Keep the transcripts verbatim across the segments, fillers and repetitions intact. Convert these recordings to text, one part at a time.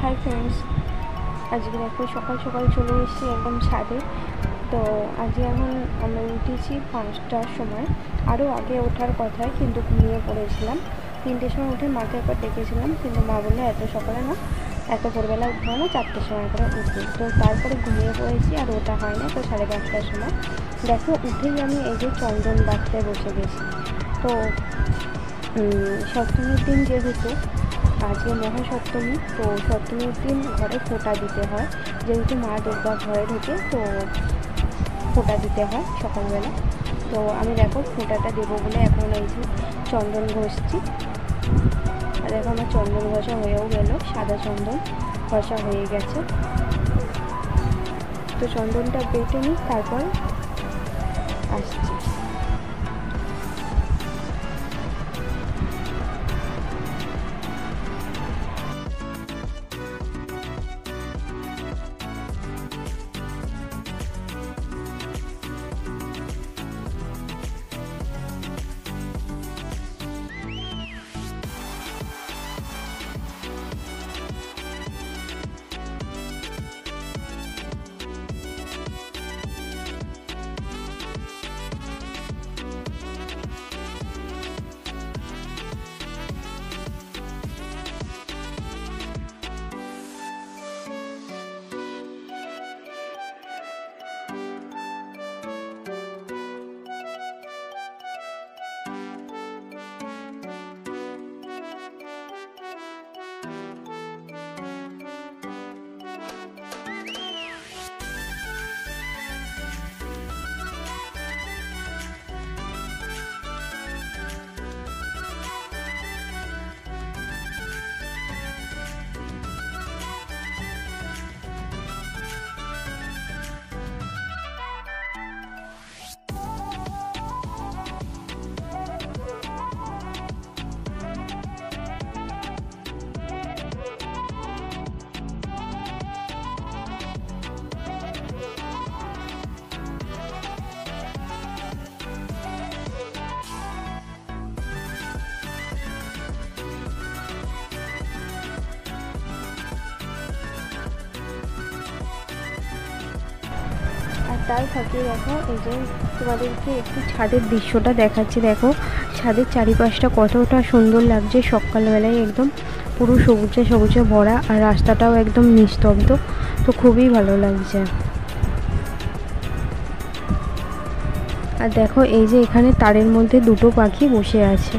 Hi friends आज के देखो सकाल सकाल चले एसेছি एकदम छादे। तो आज এখন আমরা উঠেছি পাঁচটার সময়, আরও আগে ওঠার কথা কিন্তু ঘুমিয়ে পড়েছিলাম। তিনটের সময় উঠে মাকে একবার ডেকেছিলাম কিন্তু মা বললো এত সকালে না, এত ভোরবেলা উঠবো না, চারটের সময় করে উঠবি। তো তারপরে ঘুমিয়ে পড়েছি আর ওটা হয় না। তো সাড়ে পাঁচটার সময় দেখো উঠেই আমি এই যে চন্দন বাঁধতে বসে গেছি। তো সপ্তমীর দিন যেহেতু আজকে মহাসপ্তমী, তো সপ্তমীর দিন ঘরে ফোঁটা দিতে হয়, যেহেতু মা দুর্গা ঘরে ঢুকে তো ফোঁটা দিতে হয় সকালবেলা। তো আমি দেখো ফোঁটাটা দেবো বলে এখন এই যে চন্দন ঘষছি। আর দেখো আমার চন্দন ঘষা হয়েও গেল, সাদা চন্দন ঘষা হয়ে গেছে। তো চন্দনটা বেটে নিই, তারপর আসছি। তার ফাঁকে দেখো এই যে তোমাদেরকে একটু ছাদের দৃশ্যটা দেখাচ্ছি। দেখো ছাদের চারিপাশটা কতটা সুন্দর লাগছে, সকালবেলায় একদম পুরো সবুজে সবুজে ভরা, আর রাস্তাটাও একদম নিস্তব্ধ, তো খুবই ভালো লাগছে। আর দেখো এই যে এখানে তারের মধ্যে দুটো পাখি বসে আছে।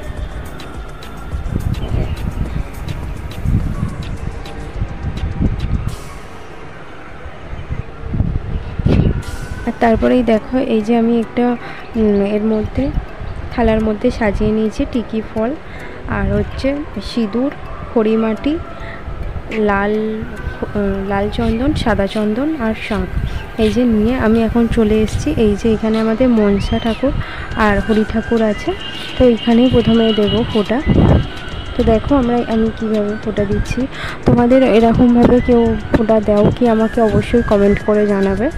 আর তারপরেই দেখো এই যে আমি একটা এর মধ্যে থালার মধ্যে সাজিয়ে নিয়েছি টিকি ফল, আর হচ্ছে সিঁদুর, খড়িমাটি, লাল লাল চন্দন, সাদা চন্দন আর শাঁখ। এই যে নিয়ে আমি এখন চলে এসেছি। এই যে এখানে আমাদের মনসা ঠাকুর আর হরি ঠাকুর আছে, তো এখানেই প্রথমে দেবো ফোঁটা। তো দেখো আমরা আমি কিভাবে ফোঁটা দিচ্ছি। তোমাদের এরকমভাবে কেউ ফোঁটা দাও কি আমাকে অবশ্যই কমেন্ট করে জানাবে।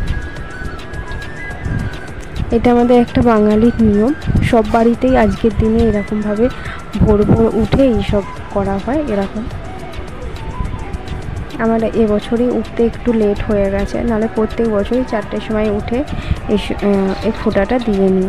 এটা আমাদের একটা বাঙালির নিয়ম, সব বাড়িতেই আজকের দিনে এরকমভাবে ভোর ভোর উঠে এইসব করা হয়। এরকম আমার এবছরই উঠতে একটু লেট হয়ে গেছে, নাহলে প্রত্যেক বছরই চারটের সময় উঠে এই ফোঁটাটা দিয়ে নিই।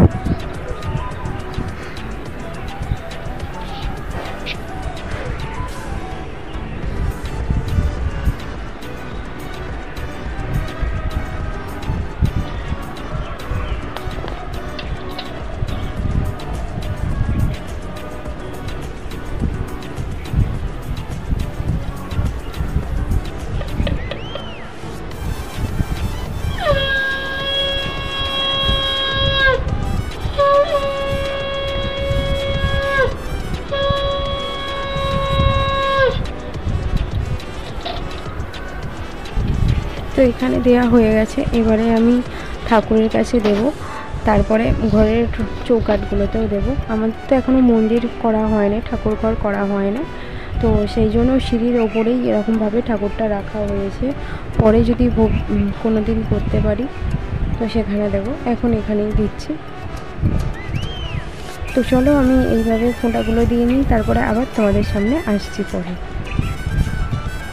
তো এখানে দেয়া হয়ে গেছে, এবারে আমি ঠাকুরের কাছে দেব, তারপরে ঘরের চৌকাঠগুলোতেও দেব। আমাদের তো এখনও মন্দির করা হয় না, ঠাকুর ঘর করা হয় না, তো সেই জন্য সিঁড়ির ওপরেই এরকমভাবে ঠাকুরটা রাখা হয়েছে। পরে যদি কোনো দিন করতে পারি তো সেখানে দেব, এখন এখানেই দিচ্ছি। তো চলো আমি এইভাবে ফোঁটাগুলো দিয়ে নিই, তারপরে আবার তোমাদের সামনে আসছি পরে।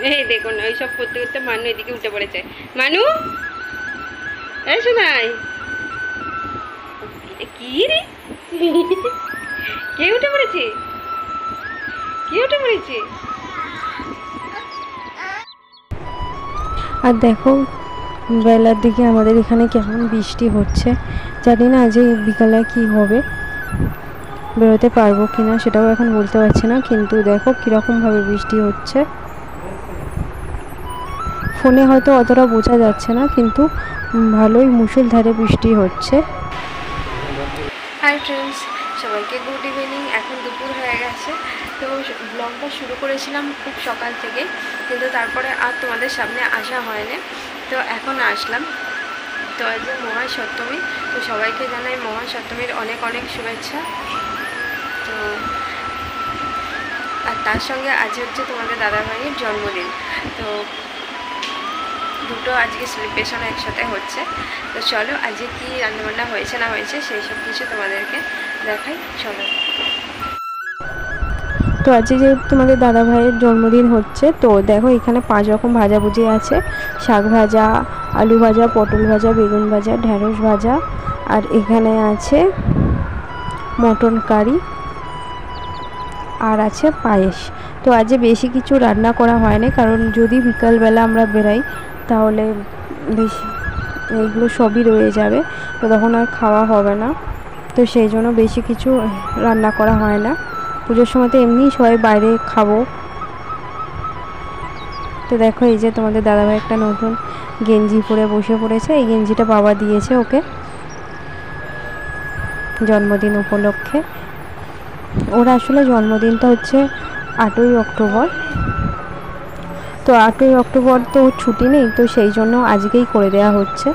এই দেখুন ওই সব করতে করতে মানু এদিকে উঠে পড়েছে। মানু এই শোনাই, কি রে কে উঠে পড়েছে, কে উঠে পড়েছে? আর দেখো বেলার দিকে আমাদের এখানে কেমন বৃষ্টি হচ্ছে, জানি না যে বিকালে কি হবে, বেরোতে পারবো কিনা সেটাও এখন বলতে পারছি না। কিন্তু দেখো কীরকমভাবে বৃষ্টি হচ্ছে, ফোনে হয়তো অতটা বোঝা যাচ্ছে না, কিন্তু ভালোই মুষলধারে বৃষ্টি হচ্ছে। হাই ফ্রেন্ডস, সবাইকে গুড ইভিনিং। এখন দুপুর হয়ে গেছে। তো ব্লগটা শুরু করেছিলাম খুব সকাল থেকে, কিন্তু তারপরে আর তোমাদের সামনে আসা হয়নি। তো এখন আসলাম। তো আজ মহাসপ্তমী, তো সবাইকে জানাই মহাসপ্তমীর অনেক অনেক শুভেচ্ছা। তো আর তার সঙ্গে আজ হচ্ছে তোমাদের দাদাভাইয়ের জন্মদিন, তো দুটো আজকে সেলিব্রেশন একসাথে হচ্ছে। তো চলো আজকে কি রান্নাবান্না হয়েছে না হয়েছে সেই সব কিছু তোমাদেরকে দেখাই, চলো। তো আজকে যেহেতু তোমাদের দাদা ভাইয়ের জন্মদিন হচ্ছে, তো দেখো এখানে পাঁচ রকম ভাজাভুজি আছে, শাক ভাজা, আলু ভাজা, পটল ভাজা, বেগুন ভাজা, ঢ্যাঁড়স ভাজা, আর এখানে আছে মটন কারি, আর আছে পায়েস। তো আজ বেশি কিছু রান্না করা হয়নি, কারণ যদি বিকালবেলা আমরা বেরাই তাহলে বেশি এইগুলো সবই রয়ে যাবে, তো তখন আর খাওয়া হবে না। তো সেই জন্য বেশি কিছু রান্না করা হয় না। পুজোর সময় তো এমনি সবাই বাইরে খাবো। তো দেখো এই যে তোমাদের দাদাভাই একটা নতুন গেঞ্জি পরে বসে পড়েছে, এই গেঞ্জিটা বাবা দিয়েছে ওকে জন্মদিন উপলক্ষে। ওর আসলে জন্মদিনটা হচ্ছে আটই অক্টোবর, তো আটই অক্টোবর তো ছুটি নেই, তো সেই জন্য আজকেই করে দেওয়া হচ্ছে।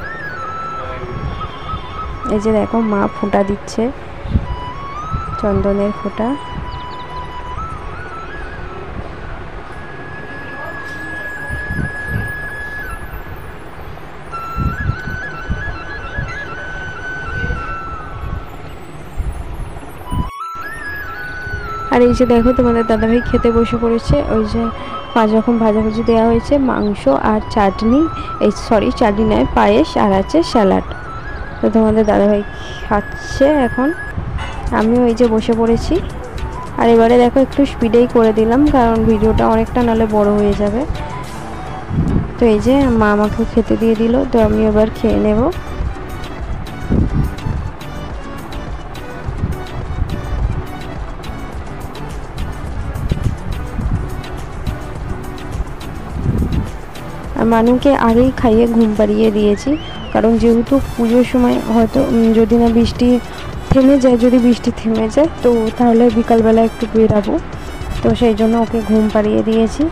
এই যে দেখো মা ফোঁটা দিচ্ছে, চন্দনের ফোঁটা। আর এই যে দেখো তোমাদের দাদাভাই খেতে বসে পড়েছে। ওই যে পাঁচ রকম ভাজাভুজি দেওয়া হয়েছে, মাংস আর চাটনি, এই সরি চাটনি নয় পায়েস, আর আছে স্যালাড। তো তোমাদের দাদাভাই খাচ্ছে এখন, আমিও এই যে বসে পড়েছি। আর এবারে দেখো একটু স্পিডেই করে দিলাম, কারণ ভিডিওটা অনেকটা নাহলে বড় হয়ে যাবে। তো এই যে মা আমাকেও খেতে দিয়ে দিল, তো আমি এবার খেয়ে নেব। আর মানুকে আগেই খাইয়ে ঘুম পাড়িয়ে দিয়েছি, কারণ যেহেতু পুজোর সময় হয়তো যদি না বৃষ্টি থেমে যায়, যদি বৃষ্টি থেমে যায় তো তাহলে বিকালবেলা একটু বেরাবো, তো সেই জন্য ওকে ঘুম পাড়িয়ে দিয়েছি।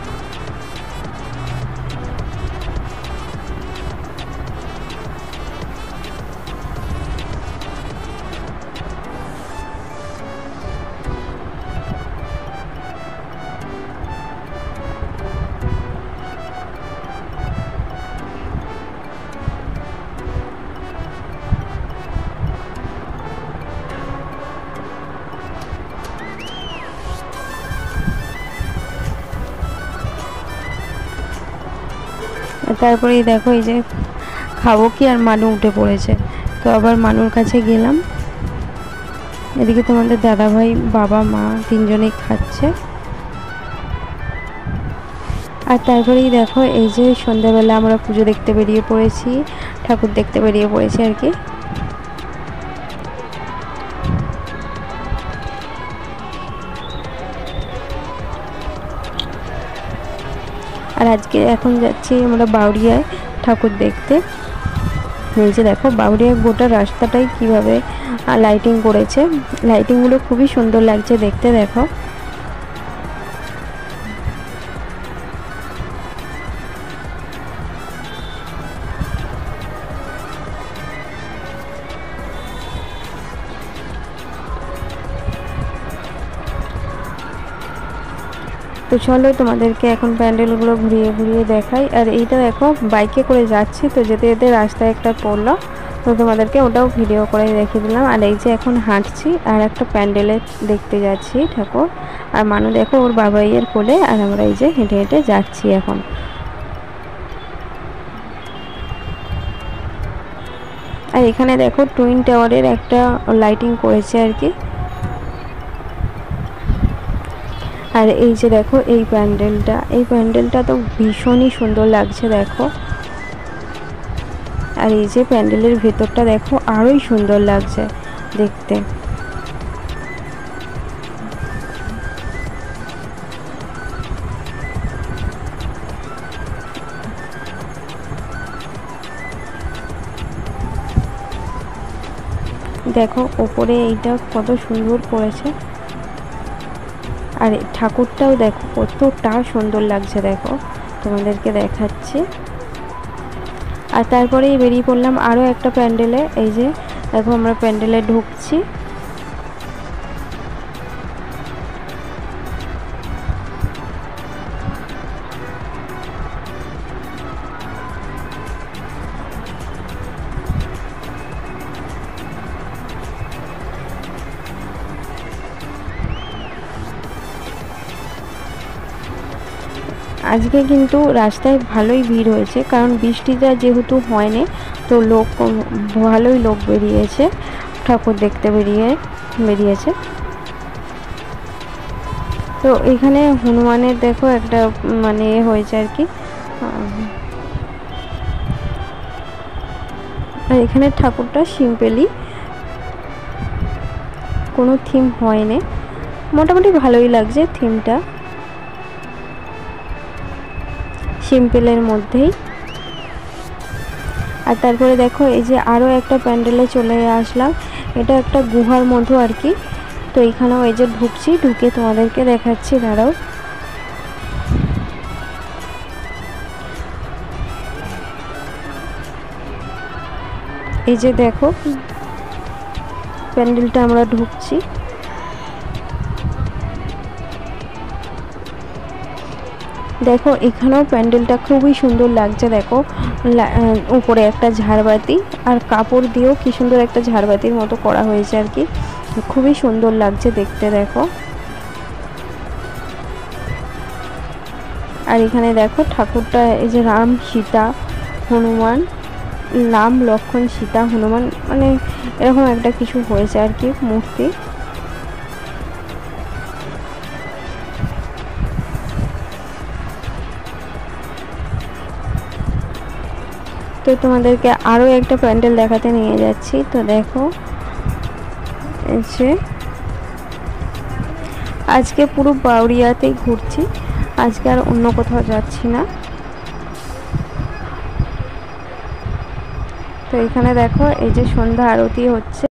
তারপরে দেখো এই যে খাবো কি, আর মানু উঠে পড়েছে। তো আবার মানুর কাছে গেলাম, এদিকে তোমাদের দাদাভাই বাবা মা তিনজনেই খাচ্ছে। আর তারপরেই দেখো এই যে সন্ধ্যাবেলা আমরা পুজো দেখতে বেরিয়ে পড়েছি, ঠাকুর দেখতে বেরিয়ে পড়েছি আর কি। আর আজকে এখন যাচ্ছি আমরা বাউরিয়ায় ঠাকুর দেখতে। এই যে দেখো বাউরিয়ায় গোটা রাস্তাটাই কিভাবে লাইটিং করেছে, লাইটিংগুলো খুবই সুন্দর লাগছে দেখতে। দেখো তো চলো তোমাদেরকে এখন প্যান্ডেলগুলো ঘুরিয়ে ঘুরিয়ে দেখাই। আর এইটা দেখো বাইকে করে যাচ্ছি, তো যেতে যেতে রাস্তায় একটা পড়লো, তো তোমাদেরকে ওটাও ভিডিও করে দেখিয়ে দিলাম। আর এই যে এখন হাঁটছি আর একটা প্যান্ডেলে দেখতে যাচ্ছি ঠাকুর। আর মানু দেখো ওর বাবাইয়ের কোলে, আর আমরা এই যে হেঁটে হেঁটে যাচ্ছি এখন। আর এখানে দেখো টুইন টাওয়ারের একটা লাইটিং করেছে আর কি। আর এই যে দেখো এই প্যান্ডেলটা, এই প্যান্ডেলটা তো ভীষণই সুন্দর লাগছে দেখো। আর এই যে প্যান্ডেলের ভেতরটা দেখো আরোই সুন্দর লাগছে দেখতে। দেখো ওপরে এইটা কত সুন্দর করেছে। আর ঠাকুরটাও দেখো কতটা সুন্দর লাগছে দেখো, তোমাদেরকে দেখাচ্ছি। আর তারপরেই বেরিয়ে পড়লাম আরও একটা প্যান্ডেলে। এই যে দেখো আমরা প্যান্ডেলে ঢুকছি। আজকে কিন্তু রাস্তায় ভালোই ভিড় হয়েছে, কারণ বৃষ্টিটা যেহেতু হয়নি, তো লোক ভালোই লোক বেরিয়েছে, ঠাকুর দেখতে বেরিয়ে বেরিয়েছে। তো এখানে হনুমানের দেখো একটা মানে হয়েছে আর কি। আর এখানে ঠাকুরটা সিম্পলি, কোনো থিম হয়নি, মোটামুটি ভালোই লাগছে থিমটা, সিম্পলের মধ্যেই। আর তারপরে দেখো এই যে আরও একটা প্যান্ডেলে চলে আসলাম। এটা একটা গুহার মতো আর কি। তো এখানেও এই যে ঢুকছি, ঢুকে তোমাদেরকে দেখাচ্ছি, দাঁড়াও। এই যে দেখো প্যান্ডেলটা আমরা ঢুকছি। দেখো এখানেও প্যান্ডেলটা খুবই সুন্দর লাগছে দেখো, উপরে একটা ঝাড়বাতি আর কাপড় দিয়েও কি সুন্দর একটা ঝাড়বাতির মতো করা হয়েছে আর কি, খুবই সুন্দর লাগছে দেখতে দেখো। আর এখানে দেখো ঠাকুরটা এই যে রাম সীতা হনুমান, রাম লক্ষ্মণ সীতা হনুমান, মানে এরকম একটা কিছু হয়েছে আর কি মূর্তি। তো তোমাদেরকে আরও একটা প্যান্ডেল দেখাতে নিয়ে যাচ্ছি। তো দেখো যে আজকে পুরো বাউরিয়াতেই ঘুরছি, আজকে আর অন্য কোথাও যাচ্ছি না। তো এখানে দেখো এই যে সন্ধ্যা আরতি হচ্ছে।